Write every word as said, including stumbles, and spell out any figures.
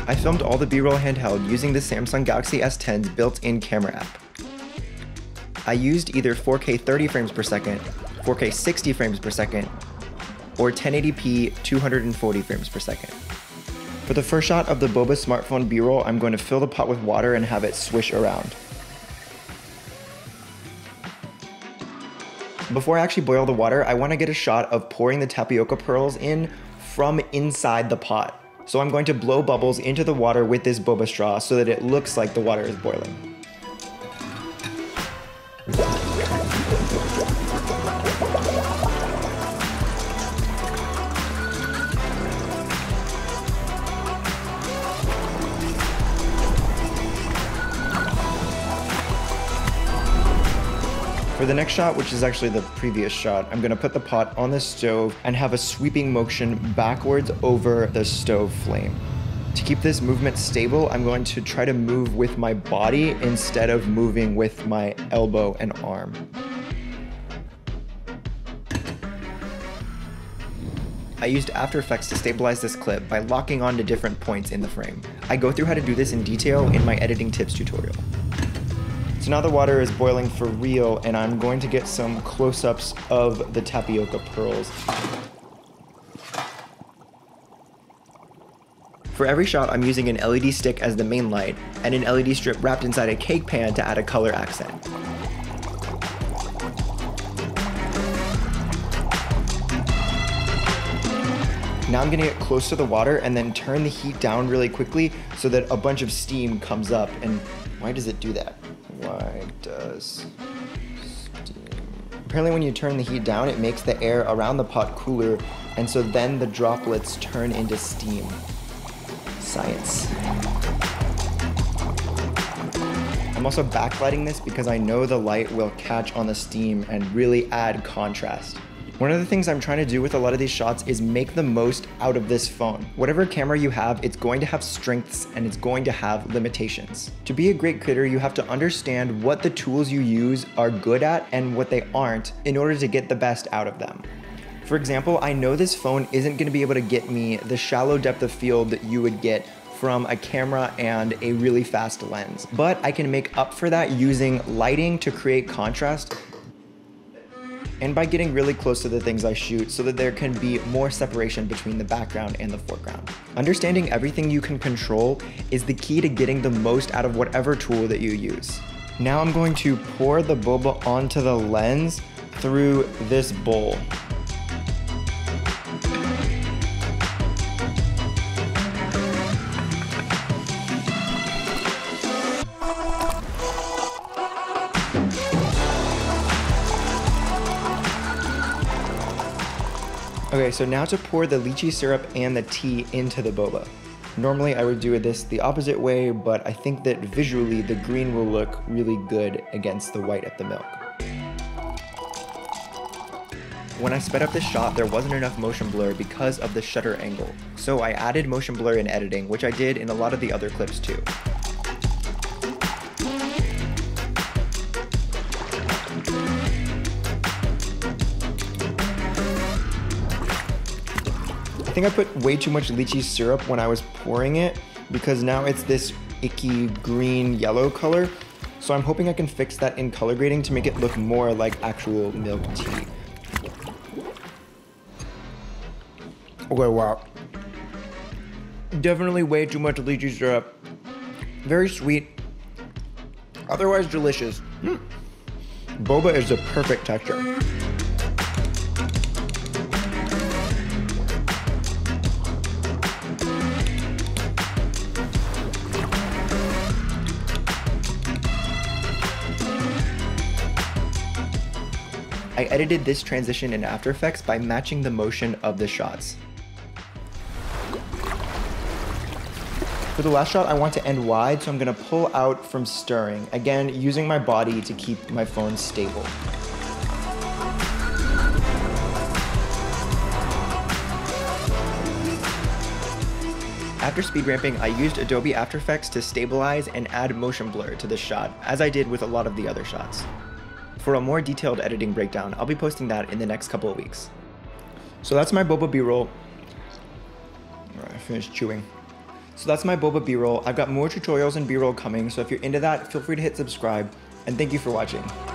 I filmed all the B-roll handheld using the Samsung Galaxy S ten's built-in camera app. I used either four K thirty frames per second, four K sixty frames per second, or ten eighty p two hundred forty frames per second. For the first shot of the Boba smartphone B-roll, I'm going to fill the pot with water and have it swish around. Before I actually boil the water, I want to get a shot of pouring the tapioca pearls in from inside the pot. So I'm going to blow bubbles into the water with this boba straw so that it looks like the water is boiling. For the next shot, which is actually the previous shot, I'm gonna put the pot on the stove and have a sweeping motion backwards over the stove flame. To keep this movement stable, I'm going to try to move with my body instead of moving with my elbow and arm. I used After Effects to stabilize this clip by locking on to different points in the frame. I go through how to do this in detail in my editing tips tutorial. So now the water is boiling for real, and I'm going to get some close-ups of the tapioca pearls. For every shot, I'm using an L E D stick as the main light, and an L E D strip wrapped inside a cake pan to add a color accent. Now I'm gonna get close to the water and then turn the heat down really quickly so that a bunch of steam comes up. And why does it do that? Why does steam? Apparently when you turn the heat down, it makes the air around the pot cooler, and so then the droplets turn into steam. Science. I'm also backlighting this because I know the light will catch on the steam and really add contrast. One of the things I'm trying to do with a lot of these shots is make the most out of this phone. Whatever camera you have, it's going to have strengths and it's going to have limitations. To be a great creator, you have to understand what the tools you use are good at and what they aren't in order to get the best out of them. For example, I know this phone isn't going to be able to get me the shallow depth of field that you would get from a camera and a really fast lens, but I can make up for that using lighting to create contrast and by getting really close to the things I shoot so that there can be more separation between the background and the foreground. Understanding everything you can control is the key to getting the most out of whatever tool that you use. Now I'm going to pour the boba onto the lens through this bowl. Okay, so now to pour the lychee syrup and the tea into the boba. Normally I would do this the opposite way, but I think that visually the green will look really good against the white of the milk. When I sped up this shot, there wasn't enough motion blur because of the shutter angle. So I added motion blur in editing, which I did in a lot of the other clips too. I think I put way too much lychee syrup when I was pouring it because now it's this icky green yellow color. So I'm hoping I can fix that in color grading to make it look more like actual milk tea. Okay, wow. Definitely way too much lychee syrup. Very sweet, otherwise delicious. Mm. Boba is the perfect texture. I edited this transition in After Effects by matching the motion of the shots. For the last shot, I want to end wide, so I'm gonna pull out from stirring, again, using my body to keep my phone stable. After speed ramping, I used Adobe After Effects to stabilize and add motion blur to this shot, as I did with a lot of the other shots. For a more detailed editing breakdown, I'll be posting that in the next couple of weeks. So that's my Boba B-roll. I finished chewing. So that's my Boba B-roll. I've got more tutorials and B-roll coming, so if you're into that, feel free to hit subscribe, and thank you for watching.